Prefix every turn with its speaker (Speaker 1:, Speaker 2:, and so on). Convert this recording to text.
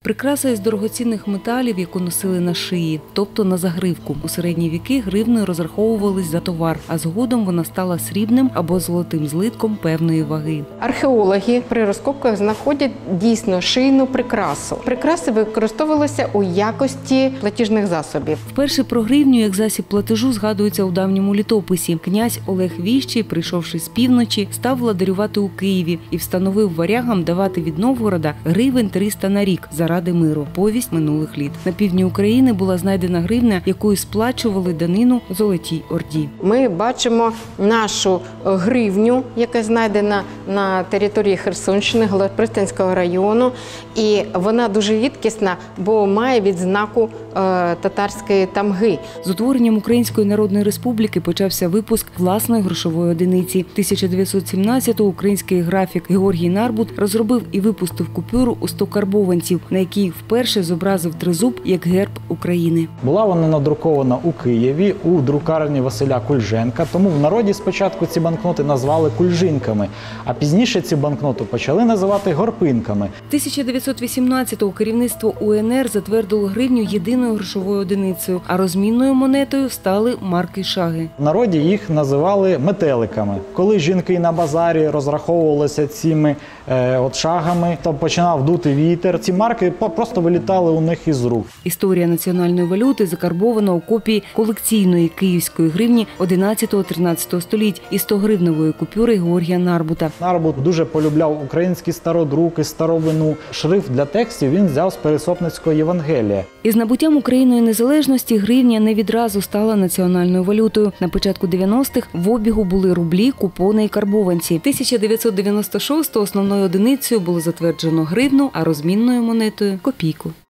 Speaker 1: Прикраса із дорогоцінних металів, яку носили на шиї, тобто на загривку. У середні віки гривнею розраховувались за товар, а згодом вона стала срібним або золотим злитком певної ваги.
Speaker 2: Археологи при розкопках знаходять дійсно шийну прикрасу. Прикраси використовувалися у якості платіжних засобів.
Speaker 1: Вперше про гривню як засіб платежу згадується у давньому літописі. Князь Олег Віщий, прийшовши з півночі, став владарювати у Києві і встановив варягам давати від Новгорода гривень 300 на рік заради миру. Повість минулих літ. На півдні України була знайдена гривня, якою сплачували данину Золотій Орді.
Speaker 2: Ми бачимо нашу гривню, яка знайдена на території Херсонщини, Голопристанського району. І вона дуже рідкісна, бо має відзнаку татарської тамги.
Speaker 1: З утворенням Української Народної Республіки почався випуск власної грошової одиниці. 1917-го український графік Георгій Нарбут розробив і випустив купюру у 100 карбованців, на якій вперше зобразив тризуб як герб України.
Speaker 3: Була вона надрукована у Києві у друкарні Василя Кульженка, тому в народі спочатку ці банкноти назвали кульжинками, а пізніше ці банкноти почали називати горпинками.
Speaker 1: 1918-го керівництво УНР затвердило гривню єдиною грошовою одиницею, а розмінною монетою стали марки шаги.
Speaker 3: В народі їх називали метеликами. Коли жінки на базарі розраховувалися цими шагами, то починав дути вітер, ці марки просто вилітали у них із рук.
Speaker 1: Історія національної валюти закарбована у копії колекційної київської гривні 11-13 століть і 100-гривневої купюри Георгія Нарбута.
Speaker 3: Нарбут дуже полюбляв українські стародруки, старовину. Шрифт для текстів він взяв з Пересопницького Євангелія.
Speaker 1: Із набуттям Україною незалежності гривня не відразу стала національною валютою. На початку 90-х в обігу були рублі, купони і карбованці. 1996-го основною одиницею було затверджено гривну, а розмінною монетою – копійку.